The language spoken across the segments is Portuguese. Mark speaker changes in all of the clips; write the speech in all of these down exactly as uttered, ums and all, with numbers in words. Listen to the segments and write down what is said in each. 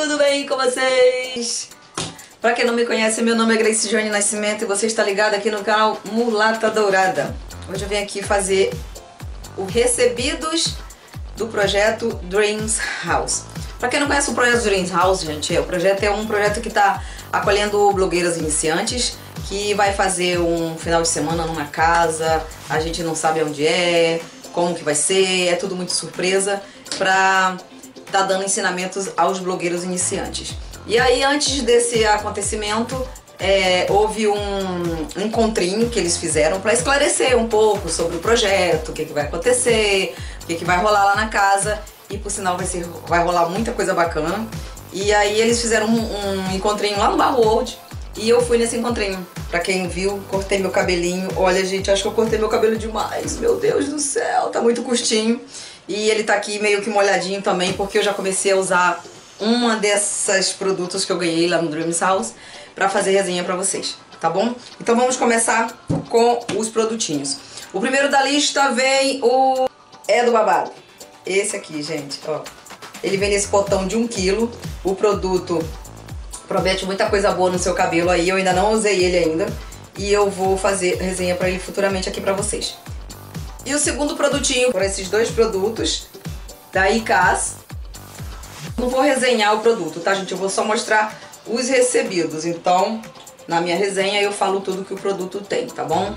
Speaker 1: tudo bem com vocês? Pra quem não me conhece, meu nome é Gleiciane Nascimento e você está ligado aqui no canal Mulata Dourada. Hoje eu vim aqui fazer o recebidos do projeto Dreams House. Pra quem não conhece o projeto Dreams House, gente, o projeto é um projeto que está acolhendo blogueiras iniciantes, que vai fazer um final de semana numa casa, a gente não sabe onde é, como que vai ser, é tudo muito surpresa, pra tá dando ensinamentos aos blogueiros iniciantes. E aí, antes desse acontecimento, é, houve um encontrinho que eles fizeram para esclarecer um pouco sobre o projeto, o que, que vai acontecer, o que, que vai rolar lá na casa. E por sinal vai, ser, vai rolar muita coisa bacana. E aí eles fizeram um, um encontrinho lá no Bar World. E eu fui nesse encontrinho. Pra quem viu, cortei meu cabelinho. Olha, gente, acho que eu cortei meu cabelo demais. Meu Deus do céu, tá muito curtinho. E ele tá aqui meio que molhadinho também, porque eu já comecei a usar uma dessas produtos que eu ganhei lá no Dreams House pra fazer resenha pra vocês, tá bom? Então vamos começar com os produtinhos. O primeiro da lista vem o... é do babado. Esse aqui, gente, ó. Ele vem nesse potão de um quilo. O produto promete muita coisa boa no seu cabelo aí. Eu ainda não usei ele ainda. E eu vou fazer resenha pra ele futuramente aqui pra vocês. E o segundo produtinho, por esses dois produtos da I C A S. Não vou resenhar o produto, tá, gente? Eu vou só mostrar os recebidos. Então, na minha resenha eu falo tudo que o produto tem, tá bom?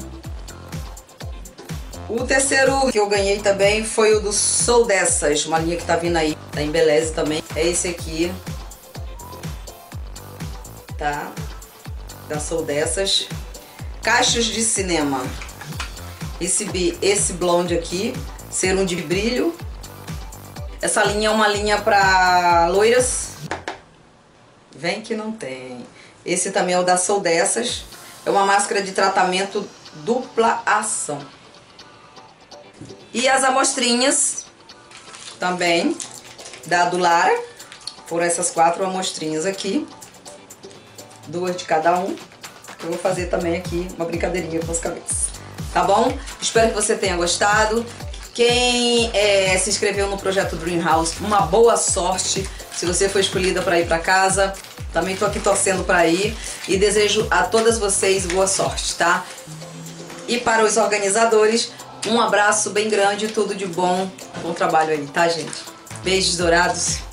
Speaker 1: O terceiro que eu ganhei também foi o do Sou Dessas, uma linha que tá vindo aí, da Embeleze também. É esse aqui, tá? Da Sou Dessas. Cachos de cinema. Esse, esse blonde aqui, serum de brilho. Essa linha é uma linha pra loiras. Vem que não tem. Esse também é o da Sou Dessas. É uma máscara de tratamento dupla ação. E as amostrinhas também da Dulara. Foram essas quatro amostrinhas aqui. Duas de cada um. Eu vou fazer também aqui uma brincadeirinha com os cabelos. Tá bom? Espero que você tenha gostado. Quem é, se inscreveu no projeto Dream House, uma boa sorte. Se você foi escolhida para ir para casa, também tô aqui torcendo para ir. E desejo a todas vocês boa sorte, tá? E para os organizadores, um abraço bem grande, tudo de bom. Bom trabalho aí, tá, gente? Beijos dourados.